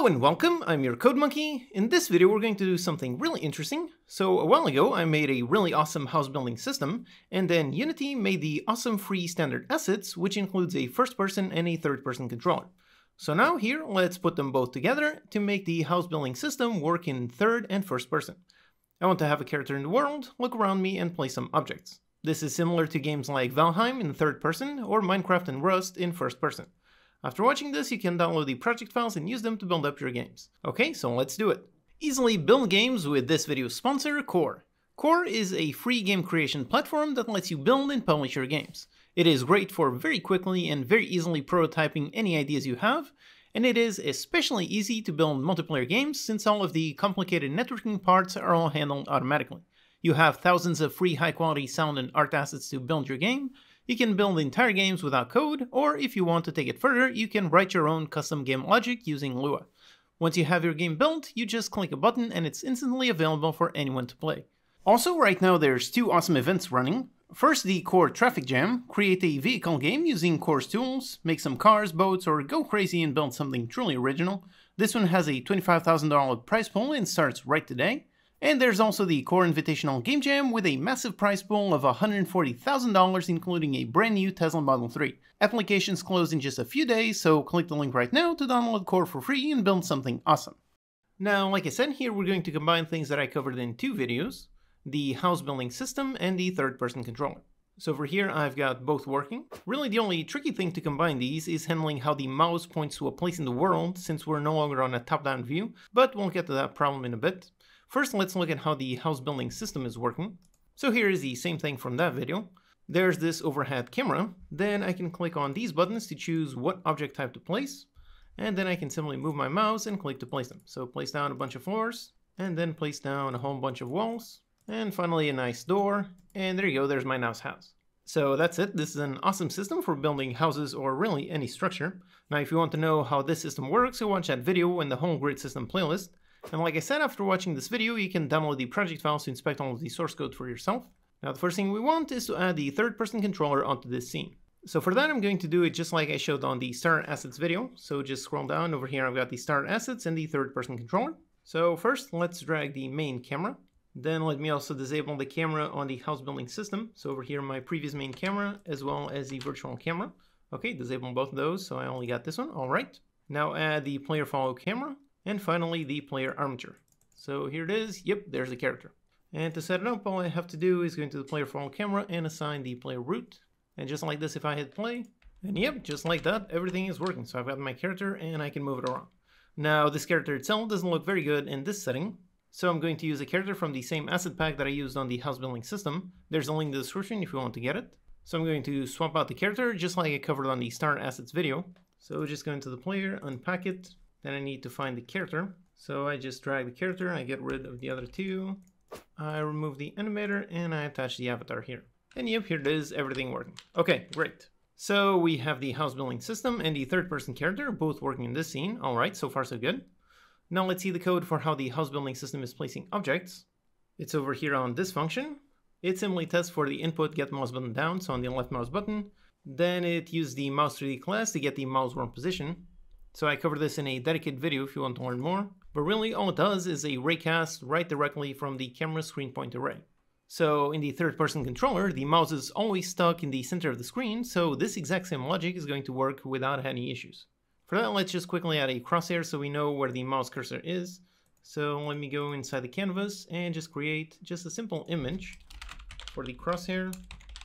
Hello and welcome, I'm your Code Monkey. In this video we're going to do something really interesting. So a while ago I made a really awesome house building system, and then Unity made the awesome free standard assets, which includes a first person and a third person controller. So now here, let's put them both together to make the house building system work in third and first person. I want to have a character in the world, look around me and place some objects. This is similar to games like Valheim in third person or Minecraft and Rust in first person. After watching this, you can download the project files and use them to build up your games. Okay, so let's do it. Easily build games with this video's sponsor, Core. Core is a free game creation platform that lets you build and publish your games. It is great for very quickly and very easily prototyping any ideas you have, and it is especially easy to build multiplayer games since all of the complicated networking parts are all handled automatically. You have thousands of free high-quality sound and art assets to build your game. You can build entire games without code, or if you want to take it further, you can write your own custom game logic using Lua. Once you have your game built, you just click a button and it's instantly available for anyone to play. Also, right now there's two awesome events running. First, the Core Traffic Jam. Create a vehicle game using Core's tools, make some cars, boats, or go crazy and build something truly original. This one has a $25,000 prize pool and starts right today. And there's also the Core Invitational Game Jam with a massive prize pool of $140,000, including a brand new Tesla Model 3. Applications close in just a few days, so click the link right now to download Core for free and build something awesome. Now, like I said, here we're going to combine things that I covered in two videos, the house building system and the third-person controller. So over here I've got both working. Really the only tricky thing to combine these is handling how the mouse points to a place in the world, since we're no longer on a top-down view, but we'll get to that problem in a bit. First, let's look at how the house building system is working. So here is the same thing from that video. There's this overhead camera. Then I can click on these buttons to choose what object type to place. And then I can simply move my mouse and click to place them. So place down a bunch of floors, and then place down a whole bunch of walls. And finally a nice door. And there you go, there's my nice house. So that's it. This is an awesome system for building houses or really any structure. Now if you want to know how this system works, go watch that video in the whole grid system playlist. And like I said, after watching this video, you can download the project files to inspect all of the source code for yourself. Now the first thing we want is to add the third-person controller onto this scene. So for that I'm going to do it just like I showed on the Start Assets video. So just scroll down. Over here I've got the Start Assets and the third-person controller. So first let's drag the main camera. Then let me also disable the camera on the house building system. So over here my previous main camera as well as the virtual camera. Okay, disable both of those, so I only got this one. Alright. Now add the player follow camera. And finally, the player armature. So here it is. Yep, there's the character. And to set it up, all I have to do is go into the player follow camera and assign the player root. And just like this, if I hit play, and yep, just like that, everything is working. So I've got my character and I can move it around. Now, this character itself doesn't look very good in this setting. So I'm going to use a character from the same asset pack that I used on the house building system. There's a link in the description if you want to get it. So I'm going to swap out the character just like I covered on the Start Assets video. So just go into the player, unpack it. Then I need to find the character. So I just drag the character, I get rid of the other two. I remove the animator and I attach the avatar here. And yep, here it is, everything working. Okay, great. So we have the house building system and the third person character both working in this scene. All right, so far so good. Now let's see the code for how the house building system is placing objects. It's over here on this function. It simply tests for the input get mouse button down, so on the left mouse button. Then it uses the mouse 3D class to get the mouse worm position. So I covered this in a dedicated video if you want to learn more, but really all it does is a raycast right directly from the camera screen point array. So in the third person controller, the mouse is always stuck in the center of the screen, so this exact same logic is going to work without any issues. For that, let's just quickly add a crosshair so we know where the mouse cursor is. So let me go inside the canvas and just create just a simple image for the crosshair.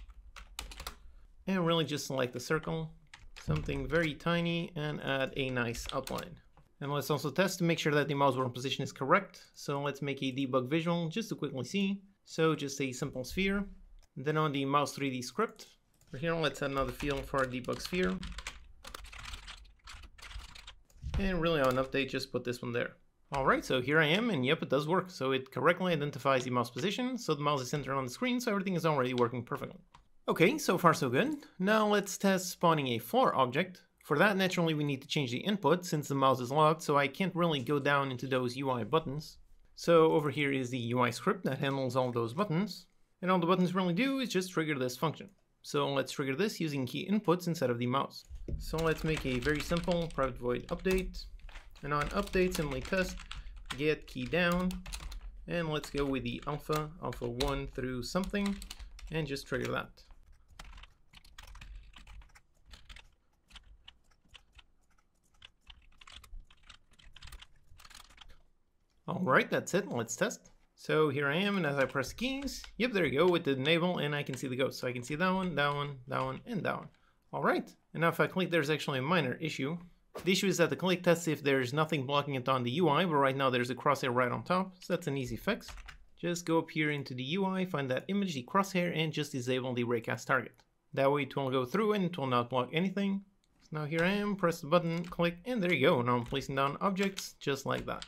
And really just select the circle. Something very tiny and add a nice outline. And let's also test to make sure that the mouse worm position is correct. So let's make a debug visual just to quickly see. So just a simple sphere. Then on the mouse 3D script, for here let's add another field for our debug sphere. And really on update, just put this one there. Alright, so here I am, and yep, it does work. So it correctly identifies the mouse position, so the mouse is centered on the screen, so everything is already working perfectly. Okay, so far so good. Now let's test spawning a floor object. For that, naturally we need to change the input since the mouse is locked, so I can't really go down into those UI buttons. So over here is the UI script that handles all those buttons. And all the buttons really do is just trigger this function. So let's trigger this using key inputs instead of the mouse. So let's make a very simple private void update. And on update, simply test get key down, and let's go with the alpha 1 through something, and just trigger that. Alright, that's it, let's test. So here I am, and as I press keys, yep, there you go, it did enable, and I can see the ghost. So I can see that one, that one, that one, and that one. Alright, and now if I click, there's actually a minor issue. The issue is that the click tests if there's nothing blocking it on the UI, but right now there's a crosshair right on top, so that's an easy fix. Just go up here into the UI, find that image, the crosshair, and just disable the raycast target. That way it will go through and it will not block anything. So now here I am, press the button, click, and there you go. Now I'm placing down objects just like that.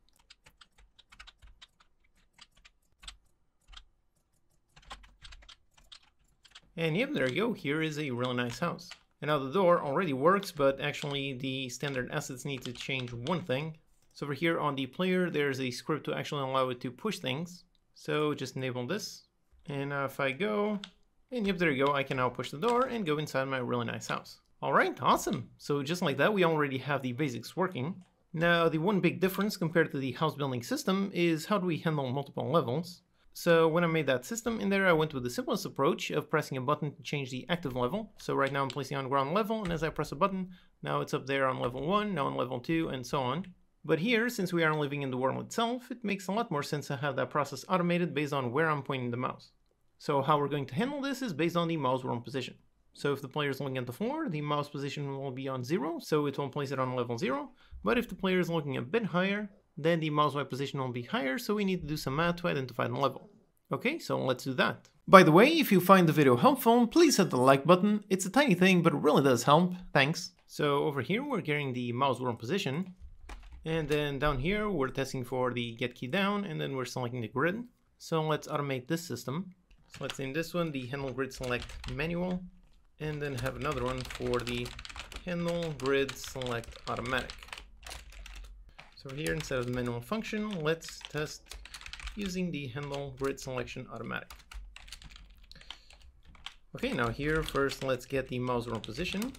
And yep, there you go, here is a really nice house. And now the door already works, but actually the standard assets need to change one thing. So over here on the player, there's a script to actually allow it to push things. So just enable this. And now if I go, and yep, there you go, I can now push the door and go inside my really nice house. Alright, awesome. So just like that, we already have the basics working. Now the one big difference compared to the house building system is how do we handle multiple levels. So when I made that system in there, I went with the simplest approach of pressing a button to change the active level. So right now I'm placing on ground level, and as I press a button, now it's up there on level 1, now on level 2, and so on. But here, since we are living in the world itself, it makes a lot more sense to have that process automated based on where I'm pointing the mouse. So how we're going to handle this is based on the mouse wheel position. So if the player is looking at the floor, the mouse position will be on 0, so it will place it on level 0. But if the player is looking a bit higher, then the mouse wheel position will be higher, so we need to do some math to identify the level. Okay, so let's do that. By the way, if you find the video helpful, please hit the like button. It's a tiny thing, but it really does help. Thanks. So over here, we're getting the mouse wheel position. And then down here, we're testing for the get key down, and then we're selecting the grid. So let's automate this system. So let's name this one the handle grid select manual, and then have another one for the handle grid select automatic. So here, instead of the manual function, let's test using the handle grid selection automatic. Okay, now here, first let's get the mouse wheel position.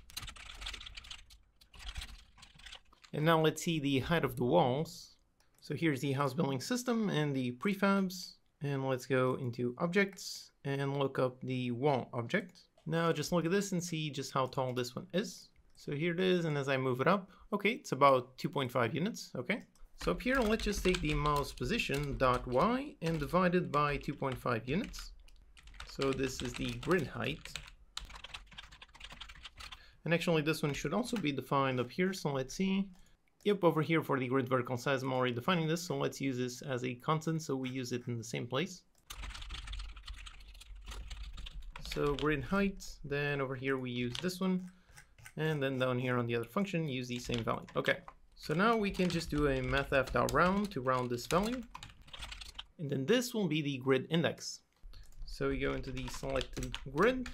And now let's see the height of the walls. So here's the house building system and the prefabs. And let's go into objects and look up the wall object. Now just look at this and see just how tall this one is. So here it is, and as I move it up, okay, it's about 2.5 units, okay. So up here, let's just take the mouse position .y and divide it by 2.5 units. So this is the grid height. And actually this one should also be defined up here, so let's see. Yep, over here for the grid vertical size, I'm already defining this, so let's use this as a constant so we use it in the same place. So grid height, then over here we use this one. And then down here on the other function, use the same value. Okay, so now we can just do a mathf.round to round this value. And then this will be the grid index. So we go into the selected grid.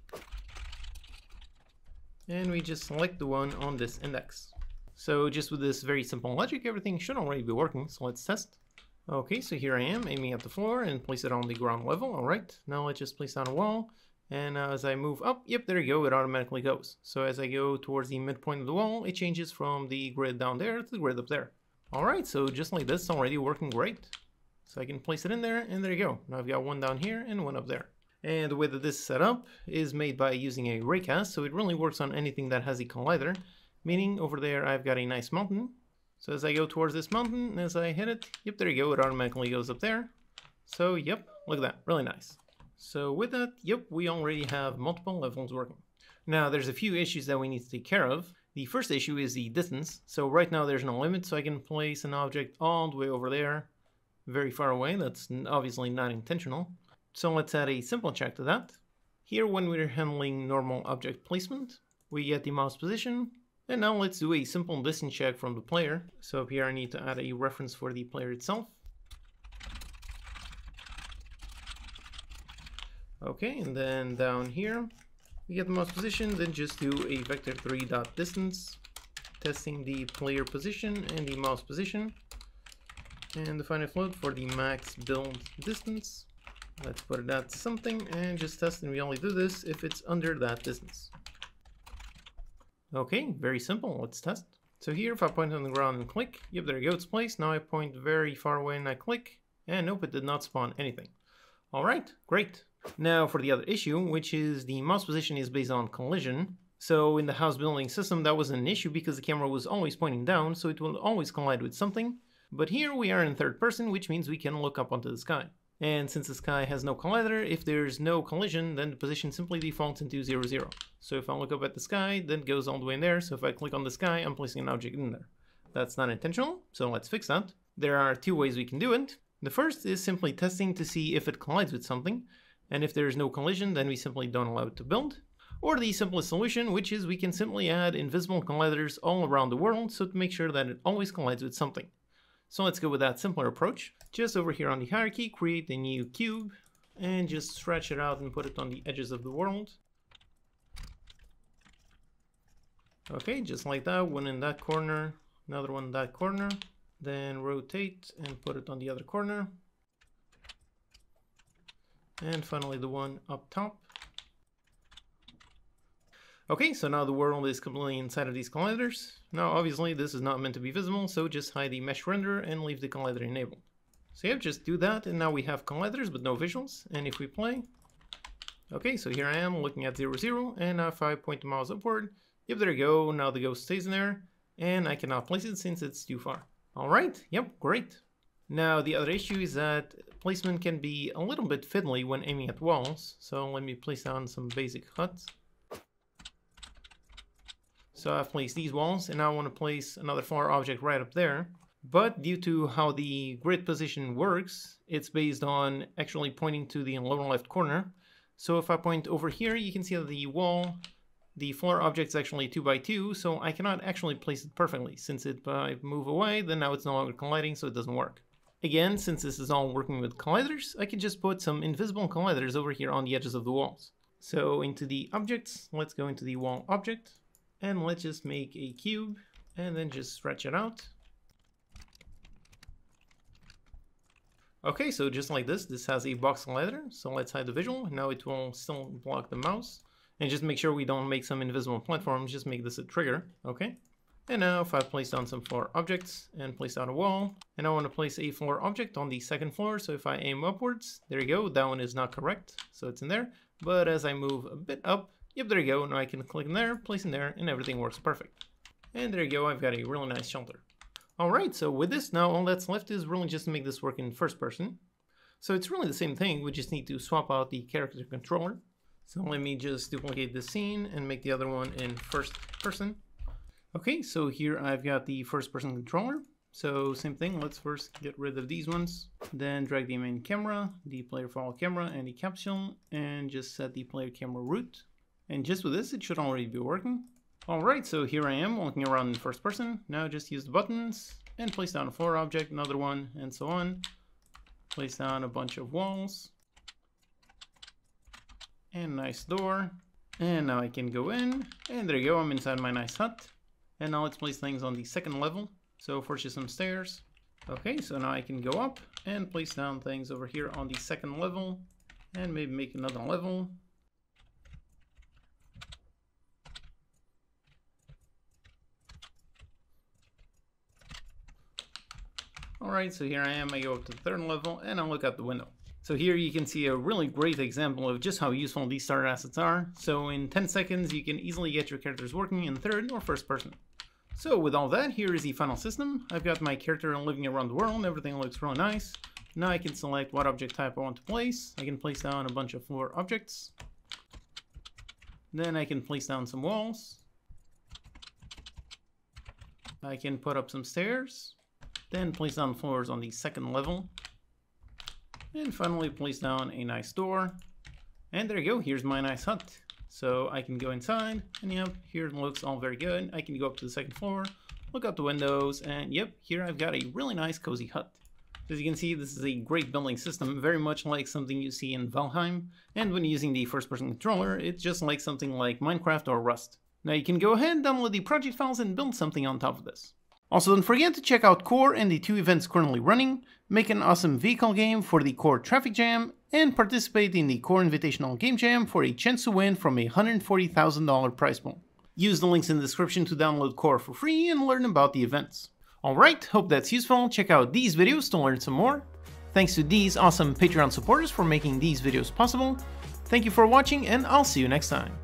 And we just select the one on this index. So just with this very simple logic, everything should already be working. So let's test. Okay, so here I am aiming at the floor and place it on the ground level. All right, now let's just place down a wall. And as I move up, yep, there you go, it automatically goes. So as I go towards the midpoint of the wall, it changes from the grid down there to the grid up there. All right, so just like this, already working great. So I can place it in there, and there you go. Now I've got one down here and one up there. And the way that this is set up is made by using a raycast, so it really works on anything that has a collider. Meaning over there, I've got a nice mountain. So as I go towards this mountain, as I hit it, yep, there you go, it automatically goes up there. So yep, look at that, really nice. So with that, yep, we already have multiple levels working. Now there's a few issues that we need to take care of. The first issue is the distance. So right now there's no limit, so I can place an object all the way over there, very far away. That's obviously not intentional. So let's add a simple check to that. Here, when we're handling normal object placement, we get the mouse position. And now let's do a simple distance check from the player. So up here I need to add a reference for the player itself. Okay, and then down here, we get the mouse position, then just do a vector3.distance, testing the player position and the mouse position, and define a float for the max build distance. Let's put it at something and just test, and we only do this if it's under that distance. Okay, very simple, let's test. So here, if I point on the ground and click, yep, there you go, it's placed. Now I point very far away and I click, and nope, it did not spawn anything. All right, great. Now for the other issue, which is the mouse position is based on collision. So in the house building system, that wasn't an issue because the camera was always pointing down, so it will always collide with something. But here we are in third person, which means we can look up onto the sky. And since the sky has no collider, if there's no collision, then the position simply defaults into 0, 0. So if I look up at the sky, then it goes all the way in there. So if I click on the sky, I'm placing an object in there. That's not intentional, so let's fix that. There are two ways we can do it. The first is simply testing to see if it collides with something. And if there's no collision, then we simply don't allow it to build. Or the simplest solution, which is we can simply add invisible colliders all around the world, so to make sure that it always collides with something. So let's go with that simpler approach. Just over here on the hierarchy, create a new cube and just stretch it out and put it on the edges of the world. Okay, just like that, one in that corner, another one in that corner. Then rotate and put it on the other corner. And finally the one up top. Okay, so now the world is completely inside of these colliders. Now obviously this is not meant to be visible, so just hide the mesh render and leave the collider enabled. So yeah, just do that, and now we have colliders but no visuals. And if we play, okay, so here I am looking at 0, 0, and now if I point the mouse upward, yep, there you go, now the ghost stays in there, and I cannot place it since it's too far. Alright, yep, great. Now the other issue is that placement can be a little bit fiddly when aiming at walls, so let me place down some basic huts. So I've placed these walls, and now I want to place another floor object right up there. But due to how the grid position works, it's based on actually pointing to the lower left corner. So if I point over here, you can see that the wall, the floor object is actually 2 by 2, so I cannot actually place it perfectly. Since if I move away, then now it's no longer colliding, so it doesn't work. Again, since this is all working with colliders, I can just put some invisible colliders over here on the edges of the walls. So into the objects, let's go into the wall object. And let's just make a cube and then just stretch it out. Okay, so just like this has a box collider. So let's hide the visual. Now it will still block the mouse. And just make sure we don't make some invisible platforms, just make this a trigger, okay? And now if I place down some floor objects and place down a wall, and I want to place a floor object on the second floor, so if I aim upwards, there you go, that one is not correct, so it's in there. But as I move a bit up, yep, there you go, now I can click in there, place in there, and everything works perfect. And there you go, I've got a really nice shelter. Alright, so with this now, all that's left is really just to make this work in first person. So it's really the same thing, we just need to swap out the character controller. So let me just duplicate this scene and make the other one in first person. Okay, so here I've got the first person controller. So same thing, let's first get rid of these ones. Then drag the main camera, the player follow camera, and the capsule, and just set the player camera root. And just with this, it should already be working. Alright, so here I am walking around in first person. Now just use the buttons and place down a floor object, another one, and so on. Place down a bunch of walls. And a nice door. And now I can go in, and there you go, I'm inside my nice hut. And now let's place things on the second level. So first just some stairs. Okay, so now I can go up and place down things over here on the second level. And maybe make another level. Alright, so here I am, I go up to the third level and I'll look out the window. So here you can see a really great example of just how useful these starter assets are. So in 10 seconds you can easily get your characters working in third or first person. So with all that, here is the final system. I've got my character living around the world, everything looks really nice. Now I can select what object type I want to place. I can place down a bunch of floor objects. Then I can place down some walls. I can put up some stairs. Then place down floors on the second level. And finally place down a nice door. And there you go, here's my nice hut. So I can go inside, and yep, here it looks all very good. I can go up to the second floor, look out the windows, and yep, here I've got a really nice cozy hut. As you can see, this is a great building system, very much like something you see in Valheim. And when using the first-person controller, it's just like something like Minecraft or Rust. Now you can go ahead, download the project files, and build something on top of this. Also, don't forget to check out Core and the 2 events currently running, make an awesome vehicle game for the Core Traffic Jam, and participate in the Core Invitational Game Jam for a chance to win from a $140,000 prize pool. Use the links in the description to download Core for free and learn about the events. Alright, hope that's useful. Check out these videos to learn some more. Thanks to these awesome Patreon supporters for making these videos possible. Thank you for watching, and I'll see you next time.